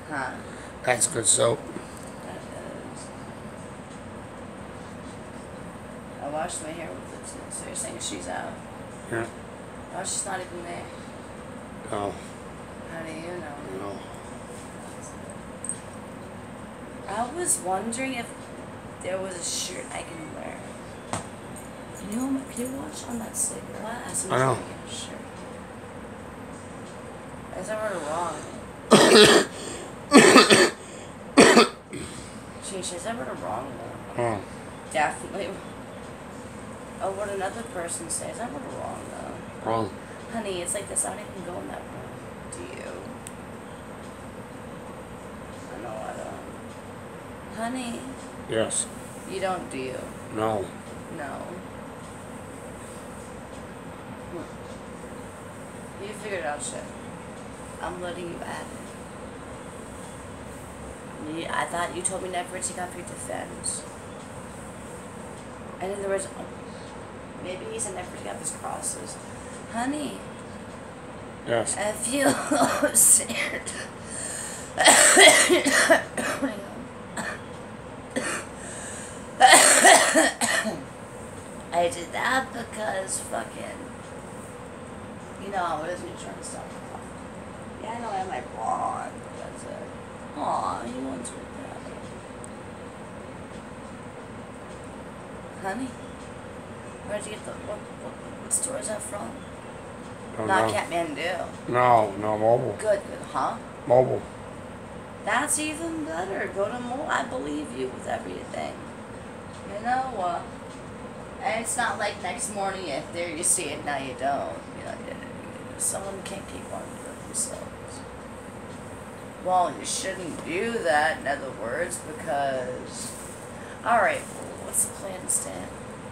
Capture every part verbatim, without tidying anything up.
Huh? That's good soap. That is. I washed my hair with it too, so you're saying she's out. Yeah. Oh, she's not even there. No. How do you know? No. I was wondering if there was a shirt I can wear. Can you, can you watch on that sleeper glass? I know. Get a shirt. I said I wrote it wrong. Sheesh, I said I wrote it wrong though. Oh. Definitely. Oh, what another person says. I wrote it wrong though. Wrong. Honey, it's like this. I don't even go in that room. Do you? I know I don't. Honey. Yes. You don't, do you? No. No. You figured it out, shit. I'm letting you add it. You, I thought you told me never to take off your defense. And in other words, maybe he said never to take off his crosses. Honey. Yes. If you said... I did that because fucking... You know, it isn't you trying to stop the clock. Yeah, I know I have my blonde. That's it. Aw, you want to that. Honey? Where'd you get the... What, what, what store is that from? Oh, Not no. Kathmandu. No, no, mobile. Good, good, huh? Mobile. That's even better. Go to mall. I believe you with everything. You know what? And it's not like next morning if there you see it, now you don't. You know, someone can't keep on doing themselves. Well, you shouldn't do that, in other words, because... Alright, well, what's the plan, Stan?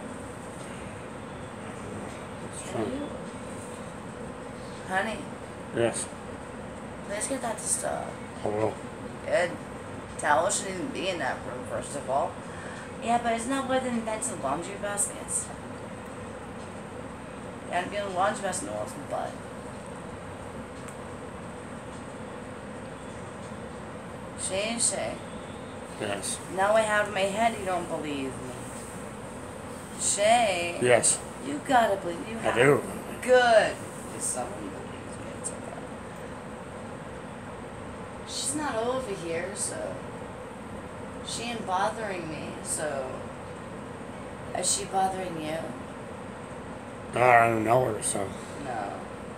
Can you? Honey, Yes. let's get that to stop. I will. Good. Towel shouldn't even be in that room, first of all. Yeah, but isn't that where they invented laundry baskets? You gotta be in a laundry basket, no one's butt. Shay, Shay. Yes. Now I have in my head you don't believe me. Shay. Yes. You gotta believe you have. I do. Good. If someone believes me, it's okay. She's not over here, so she ain't bothering me, so is she bothering you? No, I don't know her, so. No.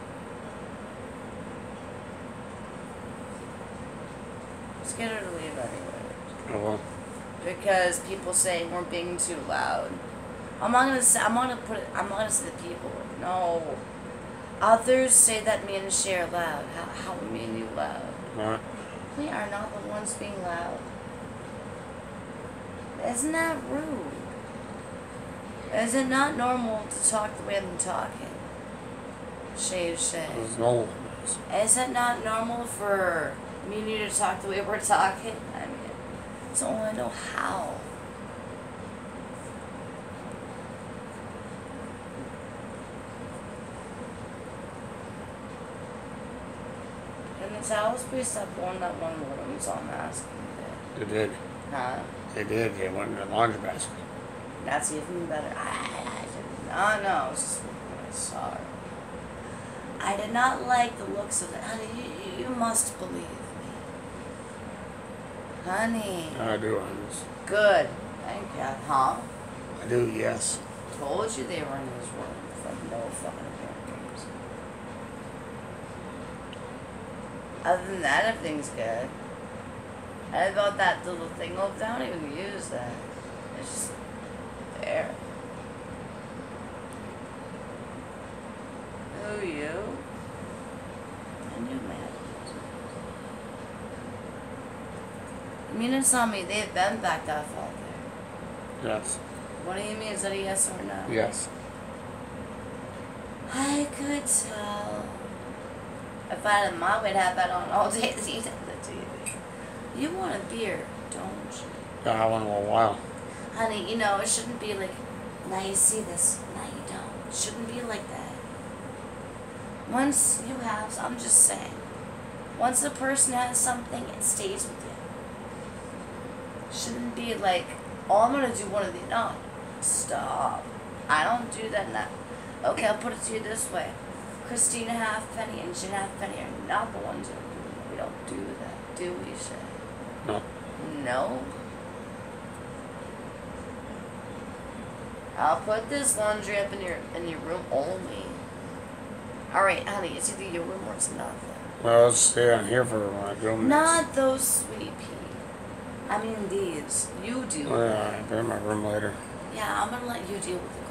Let's get her to leave anyway. I will. Because people say we're being too loud. I'm not gonna say. I'm not gonna put it. I'm not gonna say the people. No. Others say that me and Shay are loud. How? How me and you loud? What? We are not the ones being loud. Isn't that rude? Is it not normal to talk the way I'm talking? Shay, Shay. There's no. Is it not normal for me and you to talk the way we're talking? I mean, so I want to know how. And the towels please stop going that one room, so I'm asking you. They did. Huh? They did. They went in the laundry basket. That's even better. I, I did not know. I was just sorry. I did not like the looks of it. Honey, you, you must believe me. Honey. I do, honest. Good. Thank you. Huh? I do, yes. Told you they were in his room for no fucking apparent games. Other than that, everything's good. And about that little thing over there, I don't even use that. It's just there. Who you? I knew man. Mina saw me, they've been backed off out there. Yes. What do you mean? Is that a yes or no? Yes. I could tell. If I had my way to have that on all day, you have the T V. You want a beer, don't you? Yeah, I went a little while. Honey, you know, it shouldn't be like, now you see this, now you don't. It shouldn't be like that. Once you have, I'm just saying. Once a person has something, it stays with you. Shouldn't be like, oh, I'm gonna do one of these. No, stop. I don't do that now. Okay, I'll put it to you this way. Christina Halfpenny and Jen Halfpenny are not the ones who we don't do that, do we, Shay? No. No. I'll put this laundry up in your in your room only. Alright, honey, it's either your room or it's nothing. Well, let's stay on here for when I go next. Not those, sweet pea. I mean these. You deal with Well, it. I'll be in my room later. Yeah, I'm gonna let you deal with the